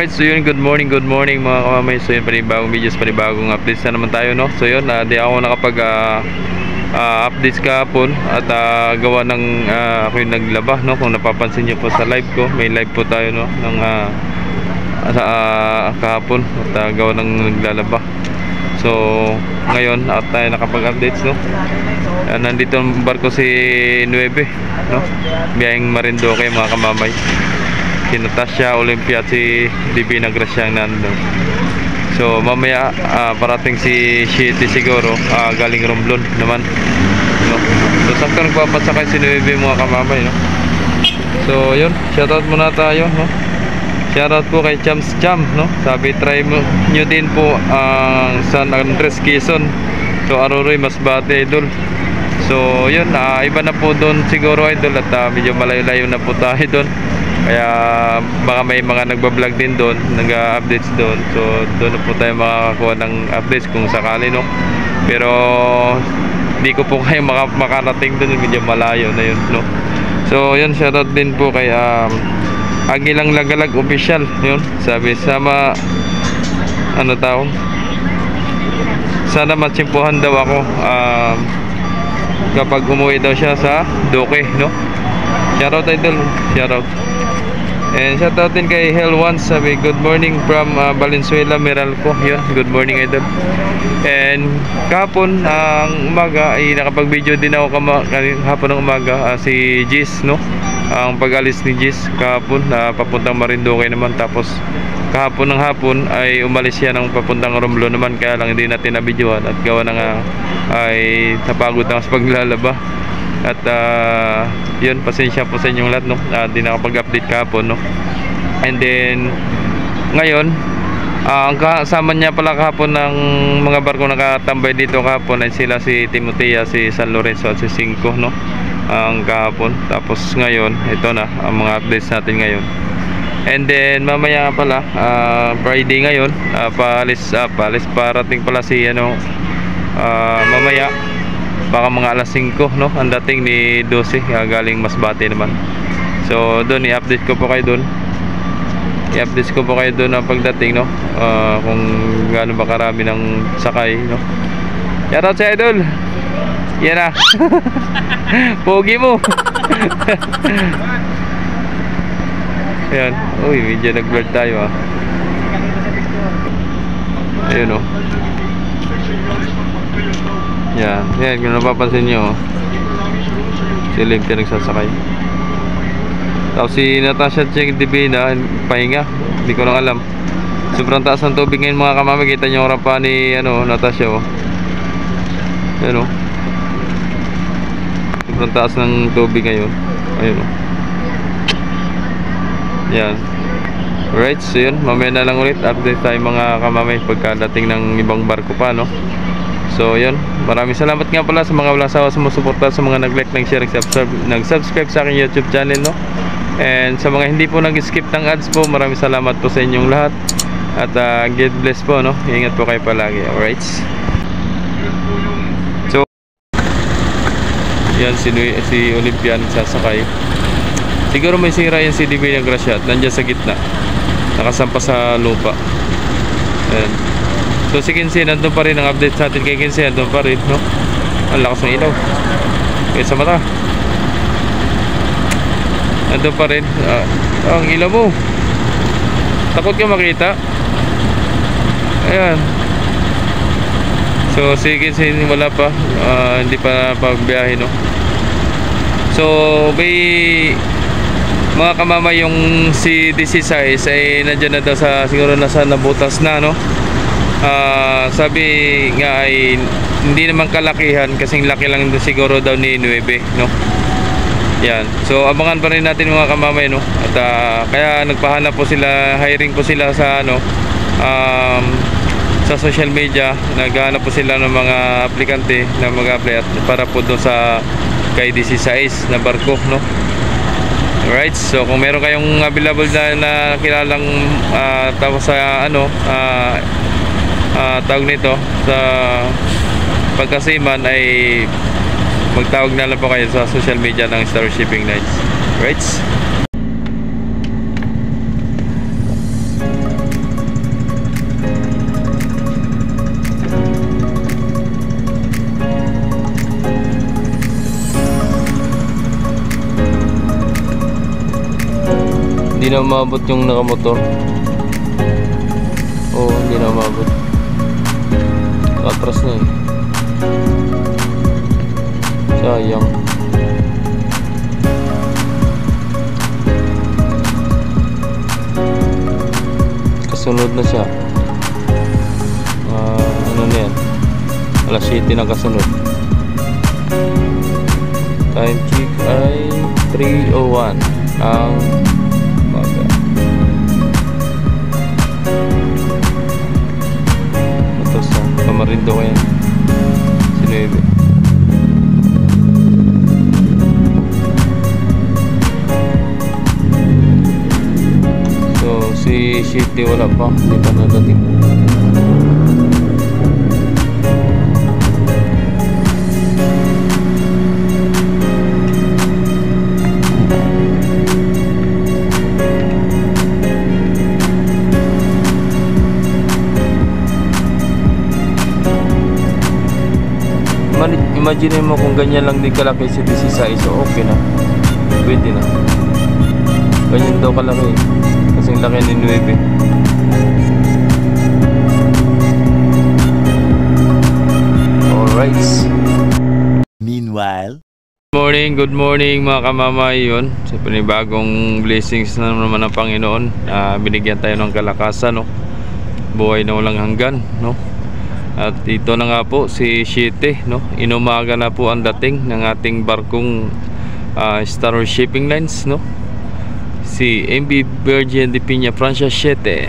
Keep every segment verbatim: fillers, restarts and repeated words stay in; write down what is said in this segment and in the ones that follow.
Alright, so yun, good morning, good morning mga kamamay. So yun, panibagong videos, panibagong updates na naman tayo, no? So yun, uh, di ako nakapag uh, uh, updates kahapon at uh, gawa ng uh, ako yung naglaba, no? Kung napapansin nyo po sa live ko, may live po tayo, no? Ng uh, uh, kahapon at uh, gawa ng naglalaba. So ngayon, at tayo nakapag-updates, no? Uh, nandito ang barko si Nueve, no? Biyaheng Marinduque mga kamamay. Si Natasha Olympia at si Divina Gracia ang nandun. So mamaya uh, parating si Shitty siguro, uh, galing Romblon naman, no? So sakto nagpapasakay si Nueve mga kamamay, no? So yun, shoutout muna tayo, no? Shoutout po kay Chams Cham, no? Sabi try mo nyo din po ang uh, San Andres Quezon. So Aruroy Masbate idol. So yun, uh, iba na po doon siguro idol, at uh, medyo malayo-layo na po tayo doon. Kaya baka may mga nagbablog din doon, nag-updates doon. So doon na po tayo makakakuha ng updates kung sakali, no? Pero hindi ko po kayo maka makarating doon, medyo malayo na yun, no? So yun, shoutout din po kay um, Agilang Lagalag Official, yun. Sabi sama ano tao, sana matsimpuhan daw ako um, kapag umuwi daw siya sa Duque, no? Shoutout idol, shoutout. And shoutout din kay Hell Once, sabi good morning from uh, Valenzuela, Meralco. Yun, good morning idol. And kahapon ang uh, umaga ay nakapag-video din ako kama, kahapon ng umaga, uh, si Jis, no? Ang pag-alis ni Jis kahapon na uh, papuntang Marinduque naman, tapos kahapon ng hapon ay umalis siya ng papuntang Romblon naman, kaya lang hindi natin na-videoan at gawa na nga ay napagod na sa paglalaba. At uh, yun, pasensya po sa inyong lahat, no? Uh, di nakapag-update kahapon, no? And then ngayon, uh, ang kasama niya pala kahapon ng mga barko nakatambay dito kahapon ay sila si Timotea, si San Lorenzo at si Cinco, no? Ang kahapon. Tapos ngayon, ito na ang mga updates natin ngayon. And then mamaya pala, uh, Friday ngayon, uh, paalis, uh, paalis parating pala si ano, uh, mamaya baka mga alas singko, no? Ang dating ni Dose, uh, galing Masbate naman. So doon i-update ko po kayo doon. I-update ko po kayo doon ang pagdating, no? Uh, kung gaano ba karami ng sakay, no? Shoutout sa idol. Yan na. Pogi mo. Ayan. Uy, medyo nag-blur tayo, ah. Ayun, oh. Yan, yan, kung napapansin nyo, si Olympia nagsasakay. Tapos si Natasha Cheng Divina, pahinga, hindi ko lang alam. Sobrang taas ng tubig ngayon mga kamami. Kita nyo ang rampa ni ano, Natasha, oh. Yan, oh. Sobrang taas ng tubig ngayon. Ayun, oh. Yan. Alright, so yun, mamaya na lang ulit update tayo mga kamami pagkadating ng ibang barko pa, no? So yun, maraming salamat nga pala sa mga walang sawa sumusuporta, sa mga nag-like, nag-share, nag-subscribe sa aking YouTube channel, no? And sa mga hindi po nag-skip ng ads po, maraming salamat po sa inyong lahat. At uh, God bless po, no? Ingat po kayo palagi. Alright. So yan, si, si Olympia nagsasakay. Siguro may sira yan si Divina Gracia at nandiyan sa gitna, nakasampa sa lupa. Ayan. So si Kinsey, nandun pa rin ang update sa atin kay Kinsey, nandun pa rin, no? Ang lakas ng ilaw kaya sa mata, nandun pa rin. uh, Ang ilaw mo, takot ka makita. Ayan. So si Kinsey wala pa, uh, hindi pa pagbiyahe, no? So may mga kamama yung si D C size ay nandiyan na daw sa, siguro nasa nabutas na, no? Uh, sabi nga ay hindi naman kalakihan, kasing laki lang din siguro daw ni Nueve, no? Yan. So abangan pa rin natin mga kamamay, no? At uh, kaya nagpahanap po sila, hiring po sila sa ano, um, sa social media. Naghahanap po sila ng mga aplikante na mag-apply para po doon sa kay D C size na barko, no? Alright, so kung meron kayong available na, na kilalang uh, tapos sa ano, uh, Uh, tawag nito sa pagkasiman, ay magtawag na lang po kayo sa social media ng Star Shipping Lines. Right? Hindi na umabot yung nakamotor. Oo, hindi na umabot. Atras na eh. Sayang. Kasunod na siya. Uh, ano na yan? alas siyete na kasunod. Time check ay three oh one ang umaga. Ito sa Tamarindo ko yan. Sinuebe. So si City wala pa, hindi pa nadating. Imagine mo kung ganyan lang din kalaki si sixteen, so okay na, pwede na. Ganyan daw kalaki kasing laki ni nine. Alright. Meanwhile, Good morning, good morning mga kamamay. Yun, sa panibagong blessings na naman ng Panginoon. uh, Binigyan tayo ng kalakasan, no? Buhay na walang hanggan, no? At ito na nga po si Siete, no? Inumaga na po ang dating ng ating barkong uh, Star Shipping Lines, no? Si M V Virgin de Piña Francia Siete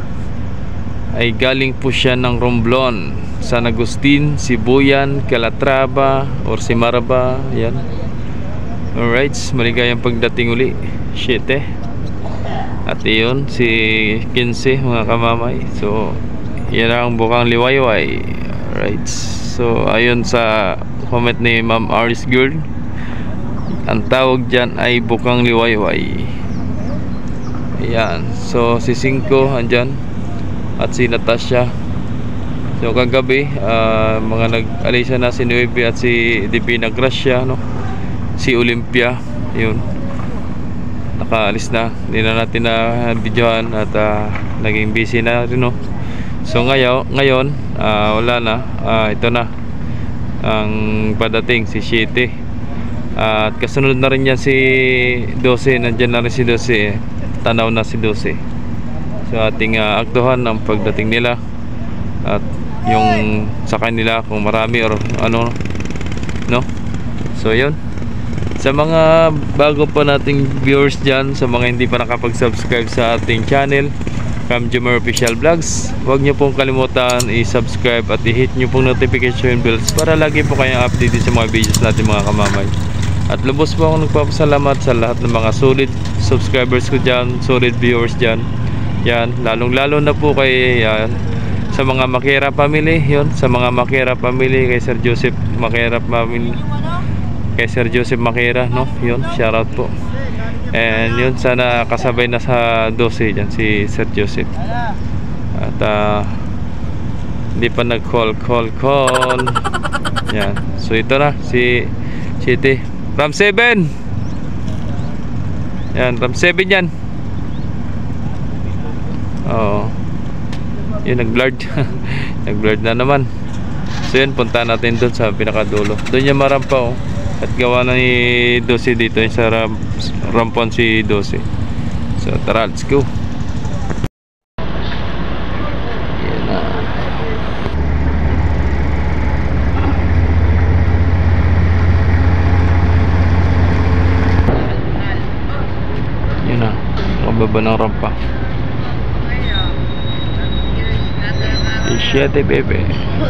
ay galing po siya ng Romblon, San Agustin, Sibuyan, Calatrava or Simaraba. Yan. Alright, maligayang pagdating uli Siete. At iyon si fifteen mga kamamay. So yan ang bukang liwayway. Alright. So ayon sa comment ni Ma'am Aris Girl, ang tawag dyan ay bukang liwayway. Ayan. So si Cinco andyan at si Natasha. So kagabi uh, mga nag-alisa na si Nueve at si Divina Gracia, no? Si Olympia, yun, nakaalis na. Hindi na natin na videohan at uh, naging busy na rin, no? So ngayon, ngayon uh, wala na, uh, ito na ang padating si Siete. Uh, at kasunod na rin yan si twelve, nandyan na rin si twelve, eh. Tanaw na si twelve. So ating uh, aktuhan ang pagdating nila at yung sa kanila kung marami or ano, no? So yun, sa mga bago pa nating viewers dyan, sa mga hindi pa nakapag-subscribe sa ating channel Cam Jomar Official Vlogs, huwag nyo pong kalimutan i-subscribe at i-hit nyo pong notification bells para lagi po kayong updated sa mga videos natin mga kamamay. At lubos po ako nagpapasalamat sa lahat ng mga solid subscribers ko dyan, solid viewers dyan. Yan, lalong lalo na po kay yan, sa mga Makera family, yun, sa mga Makera family, kay Sir Joseph Makera family, kay Sir Joseph Makera, no? Yun, shoutout po. And yun, sana kasabay na sa twelve dyan si Sir Joseph. At uh, hindi pa nag call call call. Yan, so ito na si City Ram seven. Yan, Ram seven yan. Oo, yun, nag-blurred. Nag-blurred na naman. So yun, punta natin doon sa pinakadulo. Doon yung marampa, oh. At gawa na ni twelve dito yung sa ram, rampon si twelve. So tara, let's go. Yan na. Yan na, nakababa ng rampa. Siete bebe.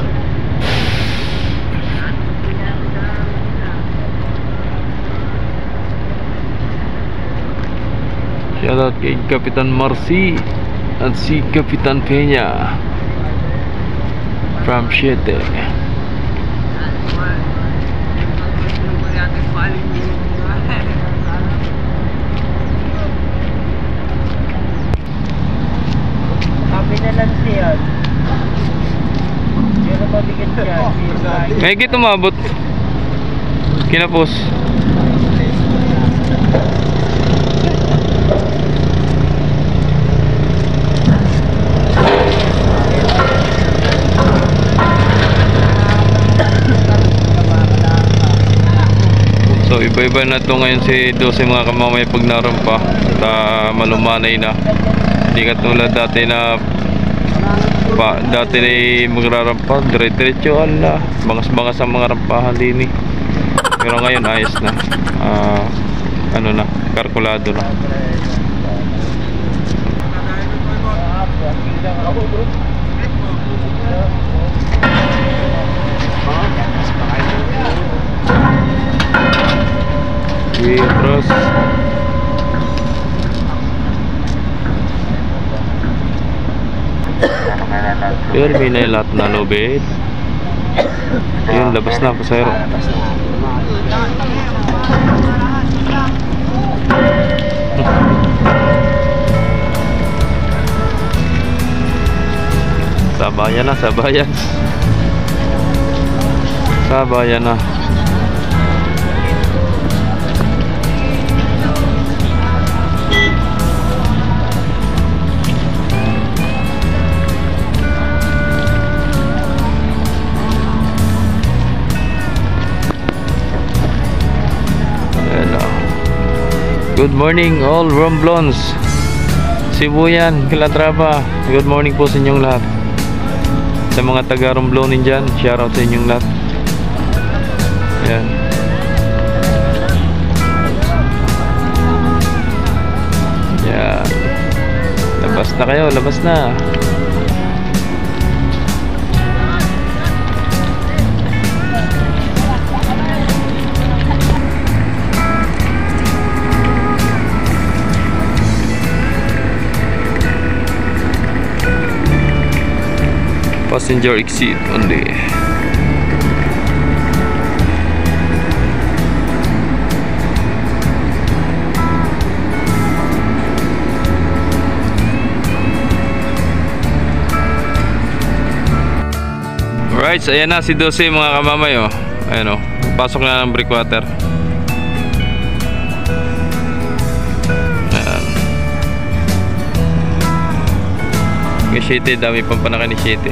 Shoutout kay Kapitan Marcy at si Kapitan Peña from Siete. Sabi na lang siya. Pero mabigat siya. May git umabot. Kinapos. Iba-iba na to ngayon si Dose mga kamamay pag narampa at uh, malumanay na. Hindi katulad dati na pa, dati na magrarampa dire-diretso, ala bangas-bangas ang mga rampahan din eh. Pero ngayon ayos na, uh, ano na, kalkulado na. Terus terminal lahat na lobet. Yun, labas na pasero. Sabayan na, sabayan. Sabayan na. Good morning all Romblons, Sibuyan, Calatrava. Good morning po sa inyong lahat. Sa mga taga Romblonin dyan, shoutout sa inyong lahat. Ayan. Ayan. Labas na kayo, labas na. Passenger exit only. Alright, so ayan na si Dose mga kamamay oh. Ayan oh, pasok na ng breakwater. Ayan. Kishite, dami pang panaka ni Shite.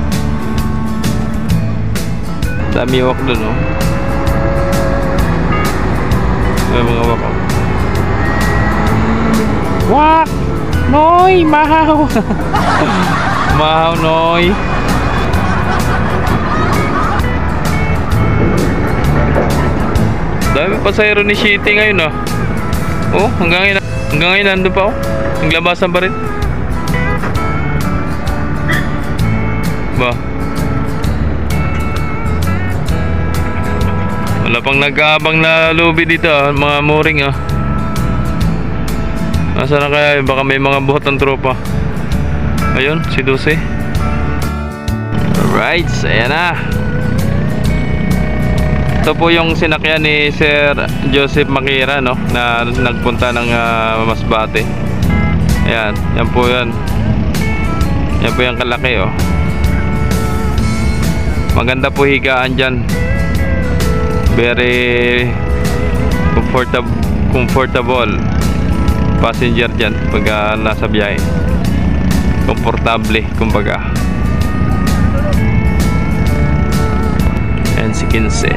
Dami wak dun oh. May mga wak oh. Wak! Noy! Mahaw! Mahaw noy! Dami pasayro ni Shite ngayon oh. Oh, hanggang ngayon, hanggang ngayon nandun pa oh. Naglabasan pa rin. Ba? Wala pang nag-aabang na lobby dito ah, mga mooring ah. Nasaan na kaya? Baka may mga buhat ng tropa. Ayun, si Dose. Alright, ayan na. Ito po yung sinakyan ni Sir Joseph Makira no, na nagpunta ng uh, Masbate. Ayan, yan po yan. Yan po yung kalaki oh. Maganda po higaan dyan. Very comfortable, comfortable passenger dyan pag uh, nasa biyahe. Komportable kumbaga. And si Kinse.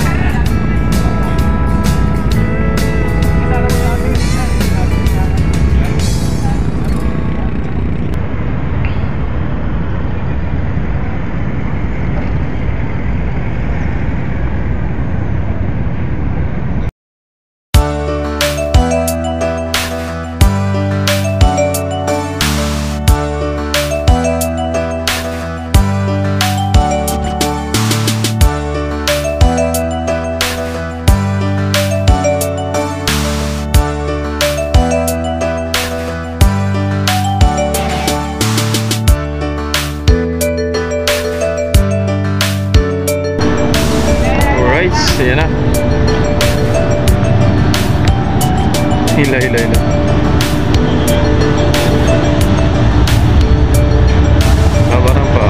Ayan na. Hila, hila, hila. Kabarang pa.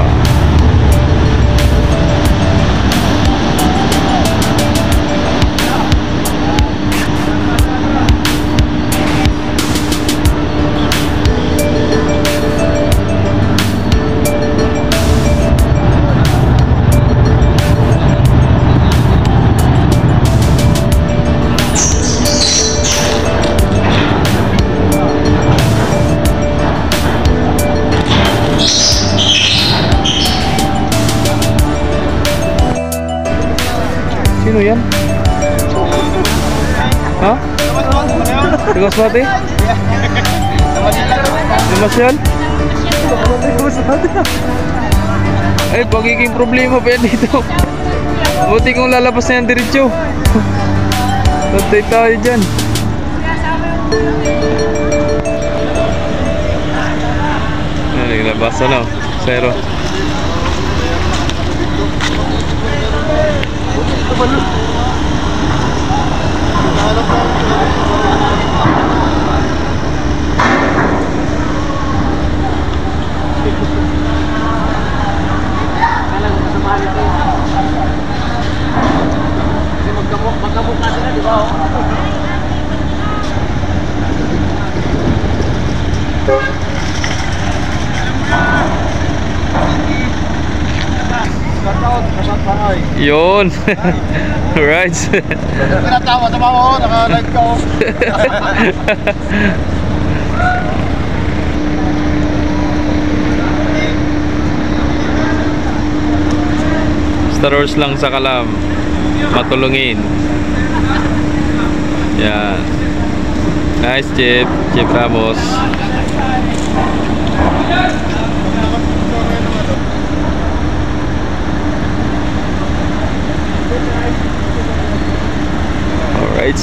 Sa Masbate? Lumasyon? Ay, pagiging problema pa yan dito. Buti kung lalabas na yan diretso. Tatay tayo dyan. Ay, naglabas ano? Zero. Yun. Right. Tinatawa sa mga ako, naka-live ka ako. Star Wars lang sa Kalam. Matulungin. Yan. Nice Chip. Chip Ramos. Alright.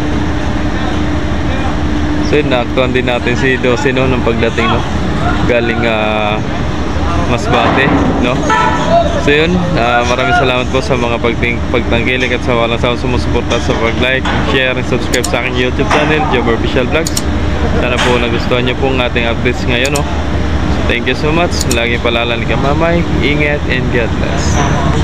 So yun, naaktuhan din natin si Dosino ng pagdating, no? Galing uh, Masbate, no? So yun, uh, maraming salamat po sa mga pagting pagtangkilik at sa walang sawang sumusuporta sa pag-like, share, and subscribe sa aking YouTube channel, Job Official Vlogs. Sana po nagustuhan nyo po ang ating updates ngayon, no? So thank you so much. Lagi palalan ka, mamay. Ingat and God bless.